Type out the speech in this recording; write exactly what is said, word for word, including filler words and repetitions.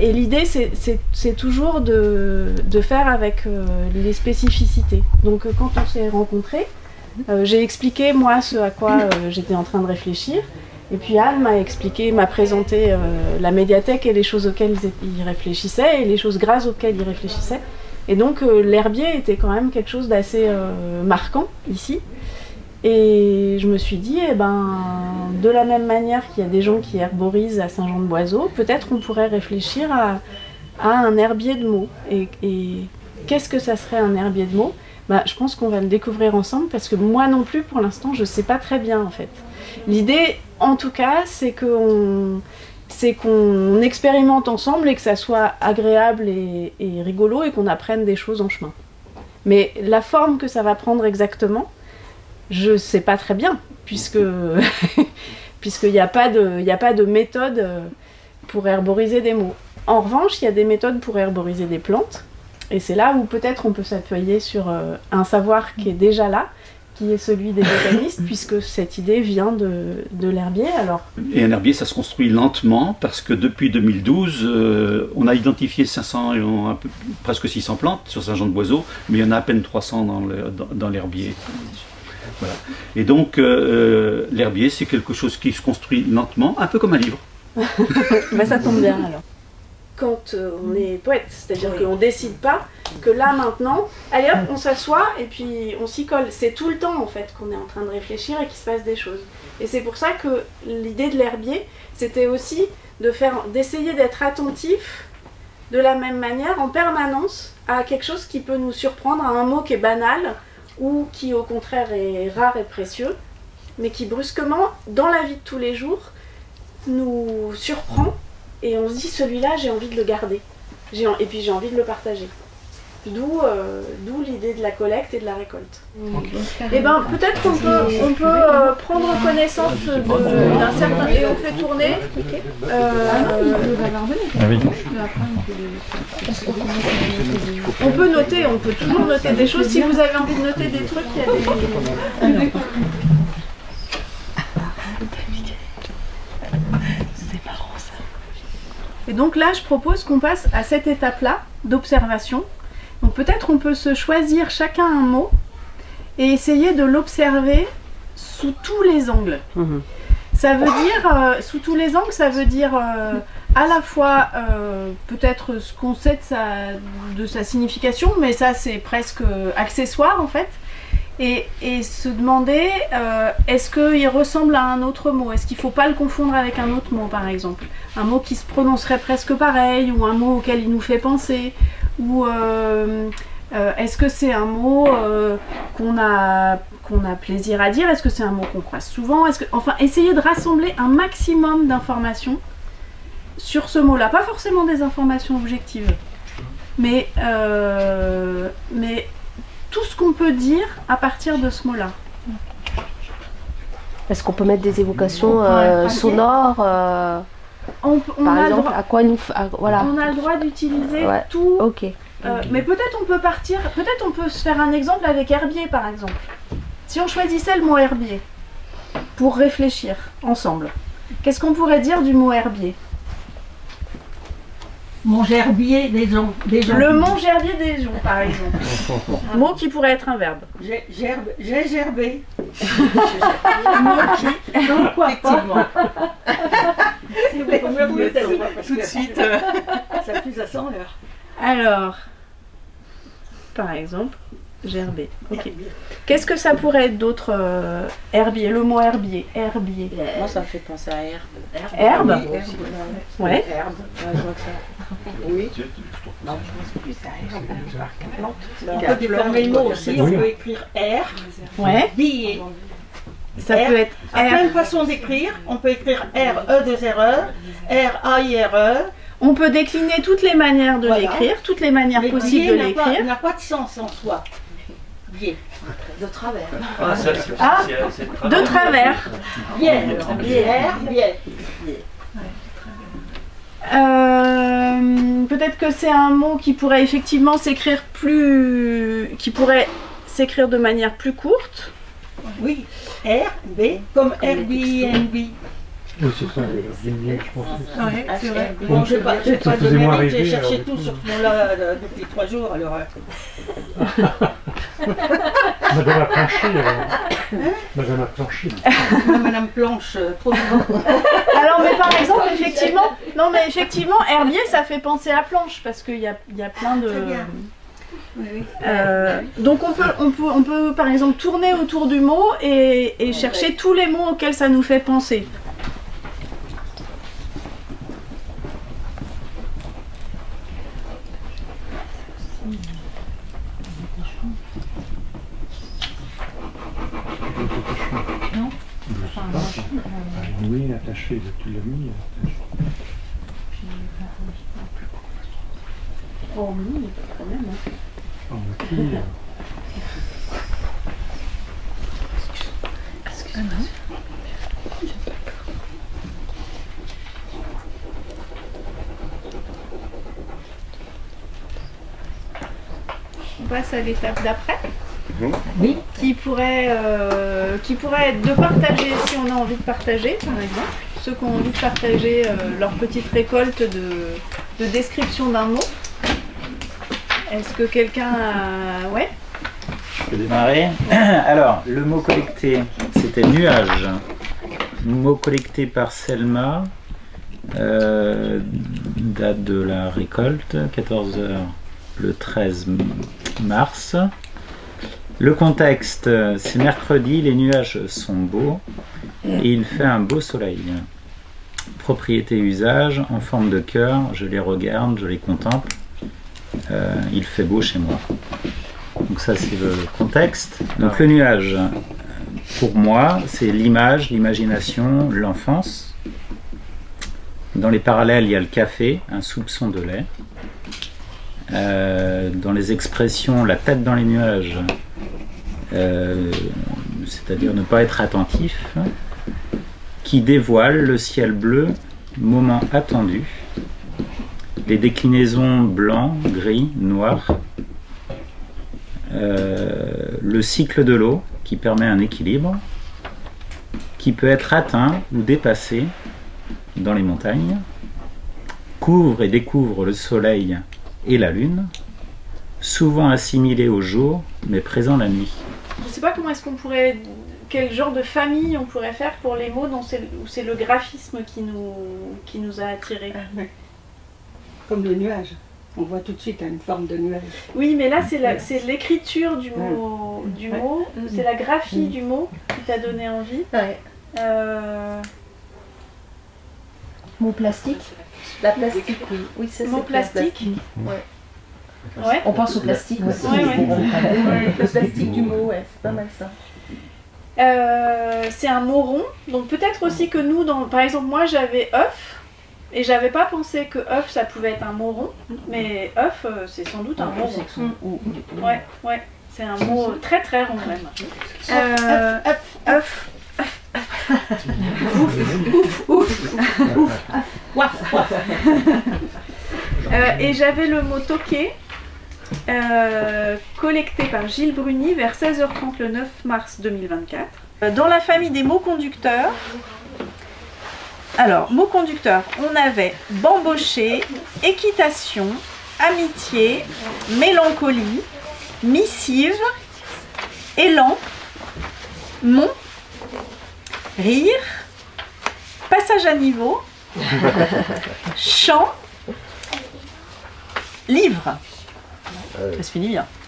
et l'idée, c'est toujours de, de faire avec euh, les spécificités. Donc, euh, quand on s'est rencontrés, euh, j'ai expliqué, moi, ce à quoi euh, j'étais en train de réfléchir. Et puis Anne m'a expliqué, m'a présenté euh, la médiathèque et les choses auxquelles ils réfléchissaient, et les choses grâce auxquelles ils réfléchissaient. Et donc, euh, l'herbier était quand même quelque chose d'assez euh, marquant, ici. Et je me suis dit, eh ben, de la même manière qu'il y a des gens qui herborisent à Saint-Jean-de-Boiseau, peut-être on pourrait réfléchir à, à un herbier de mots. Et, et qu'est-ce que ça serait un herbier de mots? Bah, je pense qu'on va le découvrir ensemble, parce que moi non plus, pour l'instant, je ne sais pas très bien, en fait. L'idée, en tout cas, c'est qu'on c'est qu'on expérimente ensemble et que ça soit agréable et, et rigolo et qu'on apprenne des choses en chemin. Mais la forme que ça va prendre exactement, je ne sais pas très bien, puisque puisqu'il n'y a pas de, il n'y a pas de méthode pour herboriser des mots. En revanche, il y a des méthodes pour herboriser des plantes, et c'est là où peut-être on peut s'appuyer sur euh, un savoir qui est déjà là, qui est celui des botanistes, puisque cette idée vient de, de l'herbier. Alors. Et un herbier, ça se construit lentement, parce que depuis deux mille douze, euh, on a identifié cinq cents, un peu, presque six cents plantes sur Saint-Jean-de-Boiseau, mais il y en a à peine trois cents dans l'herbier. Dans, voilà. Et donc, euh, l'herbier, c'est quelque chose qui se construit lentement, un peu comme un livre. Ben, ça tombe bien, alors. Quand euh, on est poète, c'est-à-dire oui. qu'on ne décide pas que là maintenant, allez hop, on s'assoit et puis on s'y colle. C'est tout le temps en fait qu'on est en train de réfléchir et qu'il se passe des choses. Et c'est pour ça que l'idée de l'herbier, c'était aussi de faire, d'essayer d'être attentif de la même manière en permanence à quelque chose qui peut nous surprendre, à un mot qui est banal ou qui au contraire est rare et précieux, mais qui brusquement, dans la vie de tous les jours, nous surprend. Et on se dit, celui-là, j'ai envie de le garder. Et puis j'ai envie de le partager. D'où euh, l'idée de la collecte et de la récolte. Okay. Et ben peut-être qu'on peut, on peut euh, prendre connaissance d'un certain... Et on fait tourner. Euh, ah oui. On peut noter, on peut toujours noter des choses. Si vous avez envie de noter des trucs, il y a des... Et donc là, je propose qu'on passe à cette étape-là d'observation. Donc peut-être on peut se choisir chacun un mot et essayer de l'observer sous tous les angles. Mmh. Ça veut dire, euh, sous tous les angles, ça veut dire euh, à la fois euh, peut-être ce qu'on sait de sa, de sa signification, mais ça c'est presque accessoire en fait. Et, et se demander, euh, est-ce qu'il ressemble à un autre mot? Est-ce qu'il ne faut pas le confondre avec un autre mot, par exemple? Un mot qui se prononcerait presque pareil, ou un mot auquel il nous fait penser? Ou euh, euh, est-ce que c'est un mot euh, qu'on a, qu'on a plaisir à dire? Est-ce que c'est un mot qu'on croise souvent? Est-ce que, enfin, essayer de rassembler un maximum d'informations sur ce mot-là. Pas forcément des informations objectives, mais... Euh, mais tout ce qu'on peut dire à partir de ce mot-là. Est-ce qu'on peut mettre des évocations euh, sonores euh, on, on par a exemple, droit, à quoi nous... À, voilà. On a le droit d'utiliser ouais. tout. Ok. Euh, mais peut-être on peut partir, peut-être on peut se faire un exemple avec herbier par exemple. Si on choisissait le mot herbier pour réfléchir ensemble, qu'est-ce qu'on pourrait dire du mot herbier? Mon gerbier des gens. Des gens. Le mont gerbier des gens, par exemple. Mot qui pourrait être un verbe. J'ai gerbe, j'ai gerbé. Mot qui. Donc quoi pas. Tout de suite. Euh... Ça plus à cent l'heure. Alors, par exemple, gerber. Ok. Qu'est-ce que ça pourrait être d'autre euh, herbier, le mot herbier. Herbier. Moi, ça me fait penser à herbe. Herbe. Herbe. Oui, herbe. Ouais. Herbe. Ouais, je vois que ça. Oui. Non, je pense plus à herbe. On peut déformer le mot aussi. On peut écrire air. Ouais. Billet. Ça R, peut être R. À plein de façons d'écrire. On peut écrire R E deux R E, R A I R E. On peut décliner toutes les manières de voilà. l'écrire, toutes les manières Mais possibles de l'écrire. Il n'a pas de sens en soi. Biais. De travers. Ah, ah de travers. Biais. Biais. Biais. Euh, Peut-être que c'est un mot qui pourrait effectivement s'écrire plus, qui pourrait s'écrire de manière plus courte. Oui. R B comme Airbnb. Oui, c'est ça, Vindier, je pense. Ouais, c'est vrai. Bon, Bon, j'ai pas, j'ai ça pas faisait donné moins vite, j'ai rêver, cherché alors, tout du sur coup. ce nom-là euh, depuis trois jours, alors... euh, Madame a planché, alors. Madame a planché. Madame Planche, euh, trop souvent. Alors, mais par exemple, effectivement, non, mais effectivement, herbier, ça fait penser à planche parce qu'il y a, il y a plein de. Très bien. Oui, oui. Euh, donc on peut, on, peut, on peut par exemple tourner autour du mot et, et chercher tous les mots auxquels ça nous fait penser. Non. Oui, attaché, tu l'as mis. Oh oui, quand même. Hein. En maquille. Excuse-moi. On passe à l'étape d'après. Oui. Qui pourrait, euh, qui pourrait être de partager si on a envie de partager, par exemple. Ceux qui ont envie de partager euh, leur petite récolte de, de description d'un mot. Est-ce que quelqu'un a... Ouais. Je peux démarrer. Alors, le mot collecté, c'était nuage. Mot collecté par Selma. Euh, date de la récolte, quatorze heures le treize mars. Le contexte, c'est mercredi, les nuages sont beaux et il fait un beau soleil. Propriété usage, en forme de cœur, je les regarde, je les contemple. Euh, il fait beau chez moi. Donc ça c'est le contexte. Donc le nuage, pour moi, c'est l'image, l'imagination, l'enfance. Dans les parallèles, il y a le café, un soupçon de lait. Euh, dans les expressions, la tête dans les nuages, euh, c'est-à-dire ne pas être attentif, qui dévoile le ciel bleu, moment attendu. Les déclinaisons blanc, gris, noir. Euh, le cycle de l'eau qui permet un équilibre, qui peut être atteint ou dépassé dans les montagnes. Couvre et découvre le soleil et la lune, souvent assimilé au jour, mais présent la nuit. Je ne sais pas comment est-ce qu'on pourrait... Quel genre de famille on pourrait faire pour les mots dont c'est, où c'est le graphisme qui nous, qui nous a attirés. Ah, ouais. Comme le nuage. On voit tout de suite une forme de nuage. Oui, mais là, c'est, la, c'est l'écriture du mot, du Ouais. mot. Mm. C'est la graphie Mm. du mot qui t'a donné envie. Ouais. Euh, Mot plastique. La plastique, oui. Oui, ça, Mot c'est plastique. Ouais. Ouais. On pense au plastique aussi. Ouais, ouais. Ouais, le plastique du mot, ouais, c'est pas mal ça. Euh, c'est un mot rond. Donc peut-être aussi que nous, dans, par exemple, moi j'avais œuf. Et j'avais pas pensé que œuf ça pouvait être un mot rond. Mais œuf, euh, c'est sans doute un mot rond. Mm. Ouais, ouais. C'est un mot très très rond même. Euh, œuf, œuf. Ouf, ouf, ouf. Ouaf, ouaf. Euh, et j'avais le mot toqué, euh, collecté par Gilles Bruni vers seize heures trente le neuf mars deux mille vingt-quatre. Euh, dans la famille des mots conducteurs, alors, mots conducteurs, on avait bambocher, équitation, amitié, mélancolie, missive, élan, mont, rire, passage à niveau, chant, livre. Ça se finit bien.